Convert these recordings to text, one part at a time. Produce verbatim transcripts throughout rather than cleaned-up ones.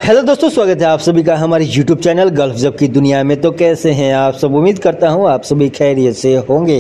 Hello दोस्तों, स्वागत है आप सभी का हमारे यूट्यूब चैनल गल्फ जॉब की दुनिया में। तो कैसे हैं आप सब? उम्मीद करता हूं आप सभी खैरियत से होंगे।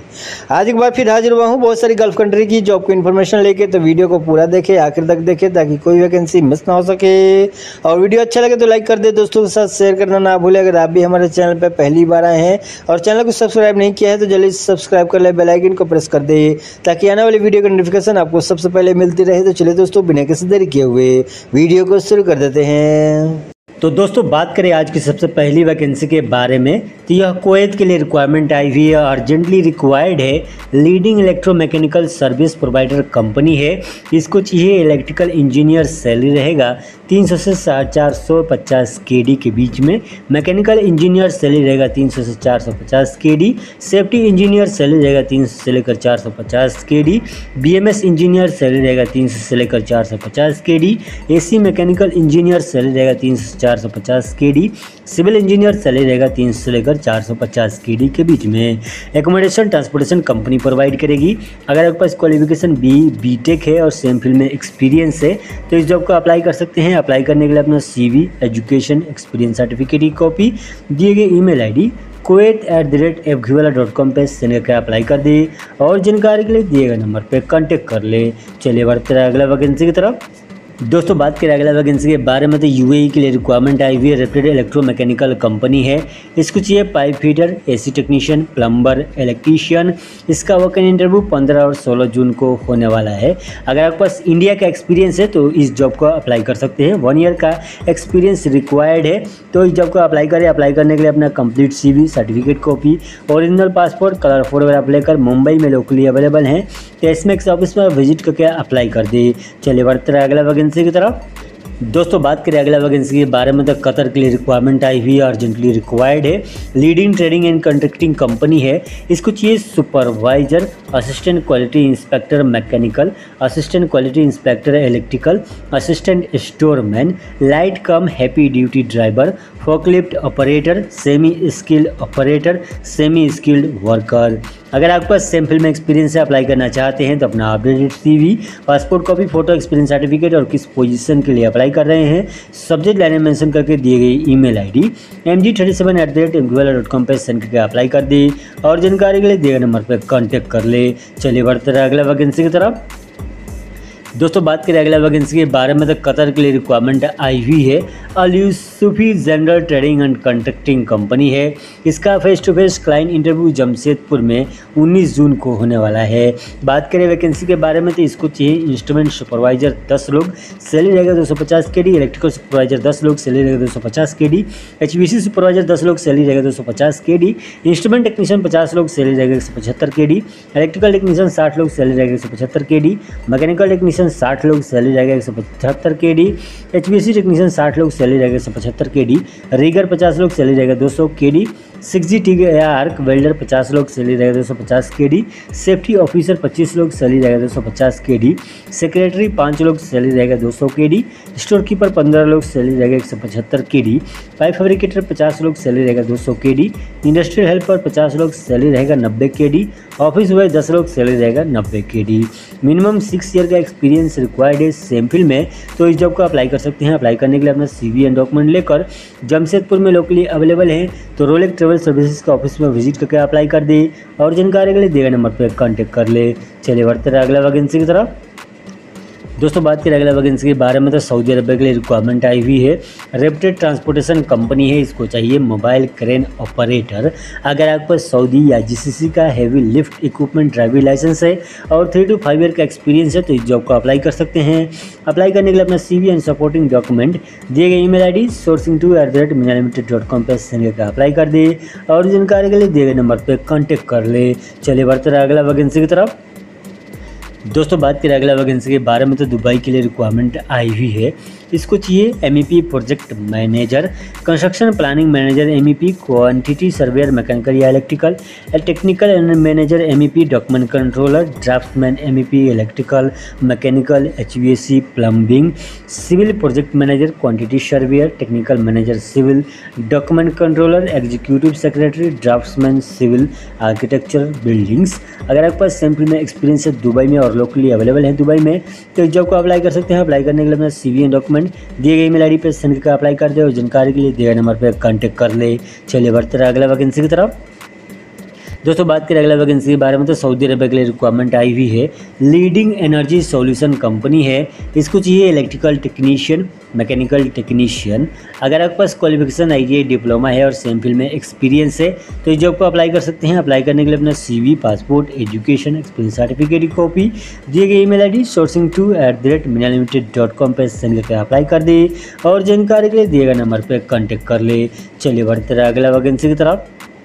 आज एक बार फिर हाजिर हुआ हूं बहुत सारी गल्फ कंट्री की जॉब की इन्फॉर्मेशन लेके। तो वीडियो को पूरा देखें, आखिर तक देखें ताकि कोई वैकेंसी मिस ना हो सके। और वीडियो अच्छा लगे तो लाइक कर दे, दोस्तों के साथ शेयर करना ना भूलें। अगर आप भी हमारे चैनल पर पहली बार आए हैं और चैनल को सब्सक्राइब नहीं किया है तो जल्दी से सब्सक्राइब कर ले, बेल आइकन को प्रेस कर दे ताकि आने वाली वीडियो की नोटिफिकेशन आपको सबसे पहले मिलती रहे। तो चलिए दोस्तों, बिना किसी देरी किए हुए वीडियो को शुरू कर देते हैं। तो दोस्तों, बात करें आज की सबसे पहली वैकेंसी के बारे में, तो यह कुवैत के लिए रिक्वायरमेंट आई हुई है। अर्जेंटली रिक्वायर्ड है। Leading electromechanical service provider company है। इसको चाहिए इलेक्ट्रिकल इंजीनियर। सैलरी रहेगा तीन सौ से चार सौ पचास के डी के बीच में। मैकेनिकल इंजीनियर सैलरी रहेगा तीन सौ से चार सौ पचास K D. Safety engineer salary रहेगा तीन सौ से लेकर चार सौ पचास K D. B M S engineer salary रहेगा तीन सौ से लेकर चार सौ पचास K D. A C mechanical engineer salary रहेगा तीन सौ से चार सौ पचास K D. Civil engineer salary रहेगा तीन सौ से लेकर चार सौ पचास के डी के बीच में। एकोमोडेशन ट्रांसपोर्टेशन कंपनी प्रोवाइड करेगी। अगर आपके पास क्वालिफिकेशन बी बी टेक है और सेम फील्ड में एक्सपीरियंस है तो इस जॉब को अप्लाई कर सकते हैं। अप्लाई करने के लिए अपना सीवी, एजुकेशन, एक्सपीरियंस सर्टिफिकेट की कॉपी दिए गए email ID Kuwait at the rate F घी वाला डॉट कॉम पर सेंड करके अप्लाई कर दे और जानकारी के लिए दिए गए नंबर पर कॉन्टेक्ट कर ले। चलिए बढ़ते रहे अगला वैकेंसी की तरफ। दोस्तों, बात करें अगला वैकेंसी के बारे में, तो यूएई के लिए रिक्वायरमेंट आई हुई है। रेप्यूटेड इलेक्ट्रोमैकेनिकल कंपनी है। इसको चाहिए pipe fitter, AC technician, plumber, electrician. इसका वर्किंग इंटरव्यू पंद्रह और सोलह जून को होने वाला है। अगर आपके पास इंडिया का एक्सपीरियंस है तो इस जॉब को अप्लाई कर सकते हैं। वन ईयर का एक्सपीरियंस रिक्वायर्ड है तो इस जॉब को अप्लाई करें। अप्लाई करने के लिए अपना complete CV, certificate copy, original passport, colour photograph लेकर मुंबई में लोकली अवेलेबल हैं तो एसमेक्स ऑफिस में विजिट करके अप्लाई कर दे। चलिए बढ़ते रहे अगला वैकेंसी की तरफ। दोस्तों, बात करें अगला वैकेंसी के बारे में, तो कतर के लिए रिक्वायरमेंट आई हुई है। अर्जेंटली रिक्वायर्ड है। Leading trading and contracting company है। इसको चाहिए supervisor, assistant quality inspector mechanical, assistant quality inspector electrical, assistant storeman, light cum heavy duty driver, forklift operator, semi skilled operator, semi skilled worker. अगर आपके पास same field में experience है, apply करना चाहते हैं तो अपना updated CV, passport copy, photo, experience certificate और किस पोजीशन के लिए अप्लाई कर रहे हैं सब्जेक्ट लाइन में मेंशन करके दिए गई email ID M G thirty seven at the rate M G वाला डॉट कॉम पर सेंड करके अप्लाई कर दे और जानकारी के लिए दिए गए नंबर पर कॉन्टैक्ट कर ले। चलिए बढ़ते रहे अगला वैकेंसी की तरफ। दोस्तों, बात करें अगला वैकेंसी के बारे में, तो कतर के लिए रिक्वायरमेंट आई हुई है। Al Yusufi general trading and contracting company है। इसका face to face client interview Jamshedpur में उन्नीस जून को होने वाला है। बात करें वैकेंसी के बारे में, तो इसको चाहिए इंस्ट्रूमेंट सुपरवाइजर दस लोग, सैलरी रहेगा दो सौ पचास के डी। इलेक्ट्रिकल सुपरवाइजर दस लोग, सैलरी रहेगा दो सौ पचास K D. H V C supervisor दस लोग, सैलरी रहेगा दो सौ पचास के डी। इंस्ट्रूमेंट टेक्नीशियन पचास लोग, सैलरी रहेगा एक सौ पचहत्तर के डी। इलेक्ट्रिकल टेक्नीशियन साठ लोग, सैलरी रहेगा एक सौ पचहत्तर के डी। मैकेनिकल टेक्नीशियन साठ लोग, सैलरी रहेगा एक सौ पचहत्तर K D. H B C technician साठ लोग, सैलरी रहेगा एक सौ पचहत्तर के डी। रीगर पचास लोग, सैलरी रहेगा दो सौ K D. Six G T arc welder पचास लोग, सैलरी रहेगा दो सौ पचास के डी। सेफ्टी ऑफिसर पच्चीस लोग, सैलरी रहेगा दो सौ पचास के डी। सेक्रेटरी पाँच लोग, सैलरी रहेगा दो सौ के डी। स्टोर कीपर पंद्रह लोग, सैलरी रहेगा एक सौ पचहत्तर के डी। पाइप फैब्रिकेटर पचास लोग, सैलरी रहेगा दो सौ के डी। इंडस्ट्रियल हेल्पर पचास लोग, सैलरी रहेगा नब्बे के डी। ऑफिस बॉय दस लोग, सैलरी रहेगा नब्बे K D. Minimum six year का एक्सपीरियंस रिक्वायर्ड है सेम फील्ड में तो इस जॉब को अप्लाई कर सकते हैं। अप्लाई करने के लिए अपना सीवी एंड डॉक्यूमेंट लेकर जमशेदपुर में लोकली अवेलेबल है तो रोलेक्स ट्रेवल सर्विसेज के ऑफिस में विजिट करके अप्लाई कर दे और जानकारी के लिए दिए गए नंबर पर कॉन्टैक्ट कर ले। चलिए बढ़ते रहे अगला वैकेंसी की तरफ। दोस्तों, बात करें अगला वैकेंसी के बारे में, तो सऊदी अरब के लिए रिक्वायरमेंट आई हुई है। रेप्यूटेड ट्रांसपोर्टेशन कंपनी है। इसको चाहिए मोबाइल क्रेन ऑपरेटर। अगर आपके पास सऊदी या जीसीसी का heavy lift equipment driving licence है और थ्री टू फाइव ईयर का एक्सपीरियंस है तो इस जॉब को अप्लाई कर सकते हैं। अप्लाई करने के लिए अपना सीवी एंड सपोर्टिंग डॉक्यूमेंट दिए गए email ID sourcing two at the rate Mina limited dot com पर सेंड करके अप्लाई कर दे और जानकारी के लिए दिए गए नंबर पर कॉन्टैक्ट कर ले। चलिए बढ़ते रहे अगला वैकेंसी की तरफ। दोस्तों, बात करें अगला वैकेंसी के बारे में, तो दुबई के लिए रिक्वायरमेंट आई हुई है। इसको चाहिए MEP project manager, construction planning manager MEP, quantity surveyor mechanical या electrical, technical manager MEP, document controller, draftsman MEP electrical, mechanical, HVAC plumbing, civil project manager, quantity surveyor, technical manager civil, document controller, executive secretary, draftsman civil, architecture buildings. अगर आपके पास same field में experience है Dubai में और locally available है Dubai में तो इस जॉब को अप्लाई कर सकते हैं। अप्लाई करने के लिए अपना सीवी एंड डॉक्यूमेंट डॉक्यूमेंट दिए गए ईमेल आई डी पे सेंड करके अप्लाई कर दे और जानकारी के लिए दिए गए नंबर पर कॉन्टैक्ट कर ले। चलिए बढ़ते रहे अगला वैकेंसी की तरफ। दोस्तों बात करें अगला वैकेंसी के बारे में तो सऊदी अरब के लिए रिक्वायरमेंट आई हुई है। लीडिंग एनर्जी सॉल्यूशन कंपनी है, इसको चाहिए इलेक्ट्रिकल टेक्नीशियन, मैकेनिकल टेक्नीशियन। अगर आपके पास qualification I T I diploma है और सेम फील्ड में एक्सपीरियंस है तो इस जॉब को अप्लाई कर सकते हैं। अप्लाई करने के लिए अपना CV, passport, education, experience certificate की कॉपी दिए गए email I D sourcing two at the rate Mina limited dot com पर सेंड करके अप्लाई कर दे और जानकारी के लिए दिए गए नंबर पर कॉन्टैक्ट कर ले। चलिए बढ़ते रहे अगला वैकेंसी की तरफ।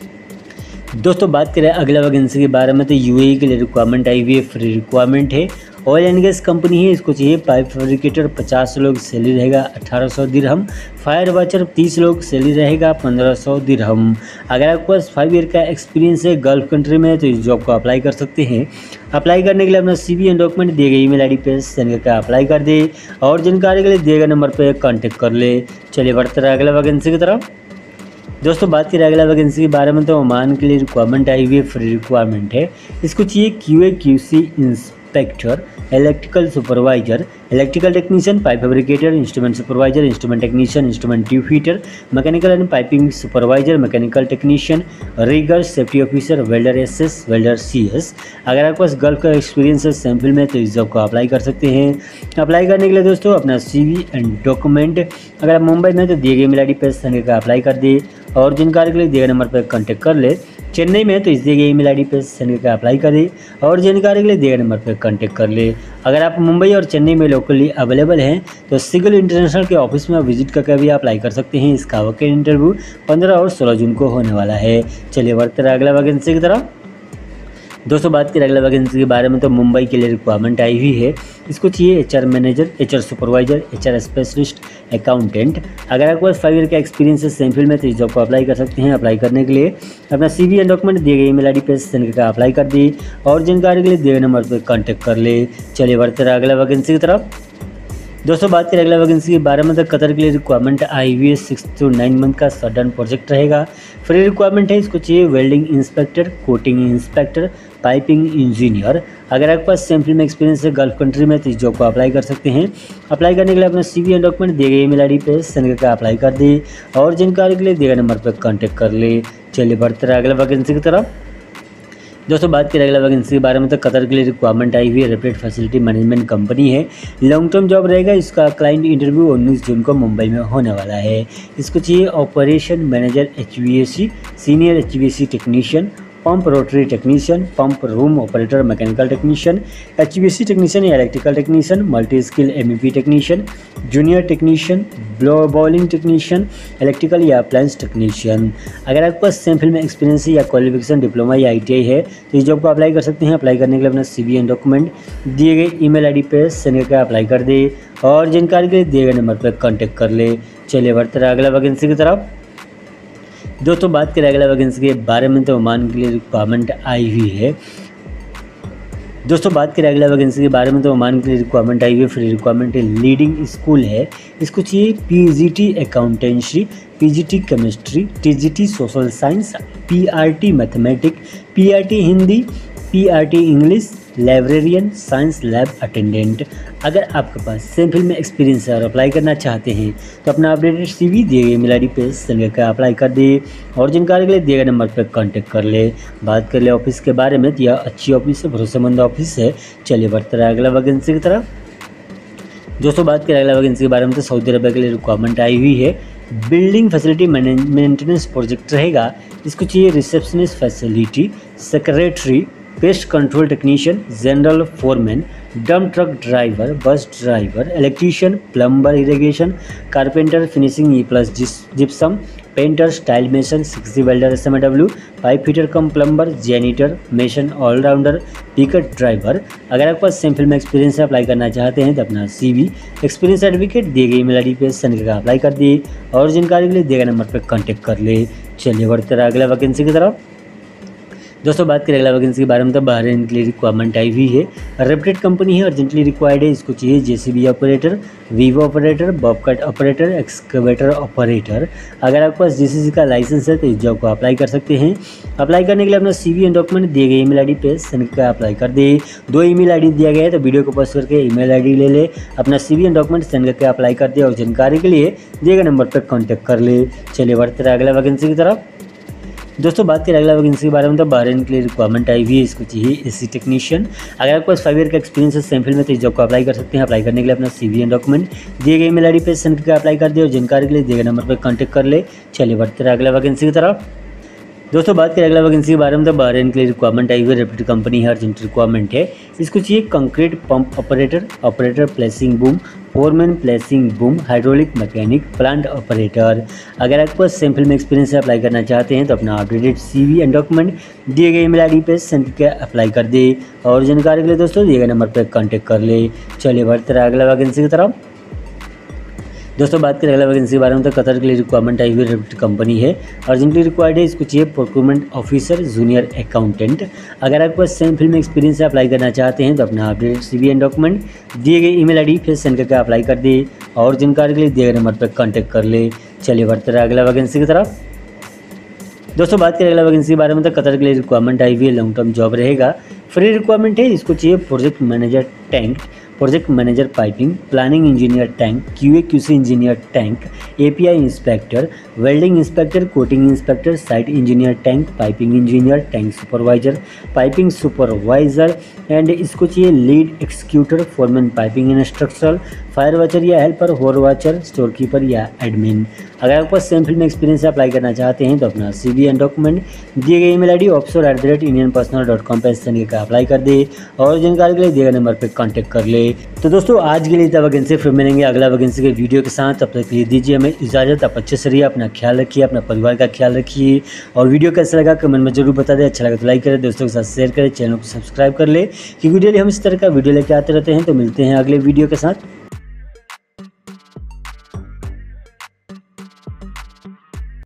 दोस्तों बात करें अगला वैकेंसी के बारे में तो यूएई के लिए रिक्वायरमेंट आई हुई है, फ्री रिक्वायरमेंट है। ऑयल एंड गैस कंपनी है, इसको चाहिए पाइप फैब्रिकेटर पचास लोग, सैलरी रहेगा अठारह सौ दिरहम। फायर वाचर तीस लोग, सैलरी रहेगा पंद्रह सौ दिरहम। अगर आपके पास फाइव ईयर का एक्सपीरियंस है गल्फ कंट्री में तो इस जॉब को अप्लाई कर सकते हैं। अप्लाई करने के लिए अपना सीवी एंड डॉक्यूमेंट दिए गए ईमेल आईडी पे सेंड करके अप्लाई कर दे और जानकारी के लिए दिए गए नंबर पर कॉन्टैक्ट कर ले। चलिए बढ़ते रहे अगला वैकेंसी की तरफ। दोस्तों बात करें अगला वैकेंसी के बारे में तो ओमान के लिए रिक्वायरमेंट आई हुई है, फ्री रिक्वायरमेंट है। इसको चाहिए QA QC inspector, electrical supervisor, electrical technician, pipe fabricator, instrument supervisor, instrument technician, instrument tube heater, mechanical and piping supervisor, mechanical technician, rigger, safety officer, welder SS, welder CS. अगर आपके पास Gulf का experience है sample में तो इस job को apply कर सकते हैं। अप्लाई करने के लिए दोस्तों अपना सीवी एंड डॉक्यूमेंट अगर आप मुंबई में तो दिए गए ईमेल आई डी पे सेंड करके अप्लाई कर दे और जानकारी के लिए दिए गए नंबर पर कॉन्टैक्ट कर ले। चेन्नई में तो इस दिए गए ईमेल आईडी पे सेंड करके अप्लाई कर दे और जानकारी के लिए दिए गए नंबर पर कॉन्टैक्ट कर ले। अगर आप मुंबई और चेन्नई में लोकली अवेलेबल हैं तो सिगल इंटरनेशनल के ऑफिस में विजिट करके भी अप्लाई कर सकते हैं। इसका वैकेंट इंटरव्यू पंद्रह और सोलह जून को होने वाला है। चलिए बढ़ते रहे अगला वैकेंसी की तरफ। दोस्तों बात करें अगला वैकेंसी के बारे में तो मुंबई के लिए रिक्वायरमेंट आई हुई है। इसको चाहिए HR manager, HR supervisor, HR specialist, accountant. अगर आपके पास फाइव ईयर का एक्सपीरियंस है सेम फील्ड में तो इस जॉब को अप्लाई कर सकते हैं। अप्लाई करने के लिए अपना सीवी एंड डॉक्यूमेंट दिए गए ईमेल आईडी पे सेंड करके अप्लाई कर दी और जानकारी के लिए दिए गए नंबर पर कॉन्टैक्ट कर ले। चलिए बढ़ते रहे अगला वैकेंसी की तरफ। दोस्तों बात करें अगला वैकेंसी के बारे में तो कतर के लिए रिक्वायरमेंट आई हुई है। सिक्स टू नाइन मंथ का सडन प्रोजेक्ट रहेगा, फ्री रिक्वायरमेंट है। इसको चाहिए welding inspector, coating inspector, piping engineer. अगर आपके पास सेम फील्ड में एक्सपीरियंस है गल्फ कंट्री में तो इस जॉब को अप्लाई कर सकते हैं। अप्लाई करने के लिए अपना सीवी एंड डॉक्यूमेंट दिए गए ईमेल आईडी पे सेंड करके अप्लाई कर दे और जानकारी के लिए दिए गए नंबर पर कॉन्टैक्ट कर ले। चलिए बढ़ते रहे अगला वैकेंसी की तरफ। दोस्तों बात करें अगला वैकेंसी के बारे में तो कतर के लिए रिक्वायरमेंट आई हुई है। रेपिड फैसिलिटी मैनेजमेंट कंपनी है, लॉन्ग टर्म जॉब रहेगा। इसका क्लाइंट इंटरव्यू उन्नीस जून को मुंबई में होने वाला है। इसको चाहिए operation manager HVAC, senior HVAC technician, pump rotary technician, pump room operator, mechanical technician, HVAC technician या electrical technician, multi skill MEP technician, junior technician, blow bowling technician, electrical या अप्लायंस टेक्नीशियन। अगर आपके पास सेम फील्ड में experience है या qualification diploma या ITI है तो इस जॉब को अप्लाई कर सकते हैं। अप्लाई करने के लिए अपना सीवी एंड डॉक्यूमेंट दिए गए ईमेल आईडी पे सेंड करके अप्लाई कर दे और जानकारी के लिए दिए गए नंबर पर कॉन्टैक्ट कर ले। चलिए बढ़ते रहे अगला वैकेंसी की तरफ। दोस्तों बात करें अगला वैकेंसी के बारे में तो ओमान के लिए रिक्वायरमेंट आई हुई है। दोस्तों बात करें अगला वैकेंसी के बारे में तो ओमान के लिए रिक्वायरमेंट आई हुई है, फ्री रिक्वायरमेंट है। लीडिंग स्कूल है, इसको चाहिए PGT accountancy, PGT chemistry, TGT social science, PRT mathematics, PRT Hindi, PRT English, librarian, science lab attendant. अगर आपके पास सेम फील्ड में एक्सपीरियंस है और अप्लाई करना चाहते हैं तो अपना अपडेटेड सीवी दिए गए ईमेल आईडी पे सेंड करके अप्लाई कर दे और जानकारी के लिए दिए गए नंबर पर कांटेक्ट कर ले। बात कर ले ऑफिस के बारे में तो यह अच्छी ऑफिस है, भरोसेमंद ऑफिस है। चलिए बढ़ते रहे अगला वैकेंसी की तरफ। दोस्तों बात करें अगला वैकेंसी के बारे में तो सऊदी अरब के लिए रिक्वायरमेंट आई हुई है। बिल्डिंग फैसिलिटी मेंटेनेंस प्रोजेक्ट रहेगा। इसको चाहिए receptionist facility, secretary, pest control technician, general foreman, dump truck driver, bus driver, electrician, plumber, irrigation, carpenter, finishing E plus gypsum, painter, style mason, sixty welder, S M W, pipe fitter cum plumber, janitor, mason, all rounder, pickup driver. अगर आपके पास same field में experience है, apply करना चाहते हैं तो अपना सीवी, एक्सपीरियंस सर्टिफिकेट दिए गए ईमेल आईडी पे सेंड करके अप्लाई कर दिए और जानकारी के लिए दिए गए नंबर पर कॉन्टैक्ट कर ले। चलिए बढ़ते रहे अगला वैकेंसी की तरफ। दोस्तों बात करें अगला वैकेंसी के बारे में, तो बहरीन के लिए रिक्वायरमेंट आई हुई है। रेप्यूटेड कंपनी है, अर्जेंटली रिक्वायर्ड है। इसको चाहिए जेसीबी ऑपरेटर, वीवो operator, bobcat operator, excavator operator. अगर आपके पास जीसीसी का लाइसेंस है तो इस जॉब को अप्लाई कर सकते हैं। अप्लाई करने के लिए अपना सीवी एंड डॉक्यूमेंट दिए गए ईमेल आईडी पे सेंड कर अप्लाई कर दे। दो ईमेल आईडी दिया गया है, तो वीडियो को पॉज करके ईमेल आईडी ले ले, अपना सीवी एंड डॉक्यूमेंट सेंड करके अप्लाई कर दे और जानकारी के लिए दिए गए नंबर पर कॉन्टैक्ट कर ले। चलिए बढ़ते रहे अगला वैकेंसी की तरफ। दोस्तों बात करें अगला वैकेंसी के बारे में, तो बहरीन के लिए रिक्वायरमेंट आई हुई है। इसको चाहिए एसी टेक्नीशियन। अगर आपके पास फाइव ईयर का एक्सपीरियंस है सेम फील्ड में तो इस जॉब को अप्लाई कर सकते हैं। अप्लाई करने के लिए अपना सीवी एंड डॉक्यूमेंट दिए गए ईमेल आईडी पे सेंड करके अप्लाई कर दे और जानकारी के लिए दिए गए नंबर पर कॉन्टैक्ट कर ले। चलिए बढ़ते रहे अगला वैकेंसी की तरफ। दोस्तों बात करें अगला वैकेंसी के बारे में, तो बहरीन के लिए रिक्वायरमेंट आई हुई है। रेप्यूटेड कंपनी है, अर्जेंट रिक्वायरमेंट है। इसको चाहिए concrete pump operator, operator placing boom, foreman placing boom, hydraulic mechanic, plant operator. अगर आपके पास सेम फील्ड में एक्सपीरियंस से अप्लाई करना चाहते हैं तो अपना अपडेटेड सीवी एंड डॉक्यूमेंट दिए गए ईमेल आईडी पे सेंड करके अप्लाई कर दे और जानकारी के लिए दोस्तों दिए गए नंबर पर कॉन्टैक्ट कर ले। चलिए बढ़ते रहे अगला वैकेंसी की तरफ। दोस्तों बात करें अगला वैकेंसी के बारे में, तो कतर के लिए रिक्वायरमेंट आई हुई रेप्यूटेड कंपनी है। अर्जेंटली रिक्वायर्ड है। इसको चाहिए प्रोक्योरमेंट ऑफिसर, जूनियर अकाउंटेंट। अगर आपके पास सेम फील्ड में एक्सपीरियंस से अप्लाई करना चाहते हैं तो अपना अपडेटेड सीवी एंड डॉक्यूमेंट दिए गए ईमेल आईडी फिर सेंड करके अप्लाई कर दे और जानकारी के लिए दिए गए नंबर पर कॉन्टैक्ट कर ले। चलिए बढ़ते रहे अगला वैकेंसी की तरफ। दोस्तों बात करें अगला वैकेंसी के बारे में, तो कतर के लिए रिक्वायरमेंट आई हुई है। लॉन्ग टर्म जॉब रहेगा, फ्री रिक्वायरमेंट है। इसको चाहिए project manager tank, project manager piping, planning engineer tank, QA QC engineer tank, API inspector, welding inspector, coating inspector, site engineer tank, piping engineer, tank supervisor, piping supervisor and इसको चाहिए lead executor, foreman piping and structural, fire watcher या helper, hole watcher, store keeper या admin. अगर आपके पास same field में experience से apply करना चाहते हैं तो अपना सीवी एंड डॉक्यूमेंट दिए गए email ID officer at the rate Indian personal dot com पर सेंड करके अप्लाई कर दे और जानकारी के लिए दिए गए नंबर पर कॉन्टैक्ट कर ले। तो दोस्तों आज के लिए इतना वैकेंसी, फिर मिलेंगे अगला वैकेंसी के वीडियो के साथ। तब तक के लिए दीजिए हमें इजाज़त। आप अच्छे से रहिए, अपना ख्याल रखिए, अपना परिवार का ख्याल रखिए और वीडियो कैसा लगा कमेंट में जरूर बता दें। अच्छा लगा तो लाइक करें, दोस्तों के साथ शेयर करें, चैनल को सब्सक्राइब कर ले क्योंकि डेली हम इस तरह का वीडियो लेके आते रहते हैं। तो मिलते हैं अगले वीडियो के साथ।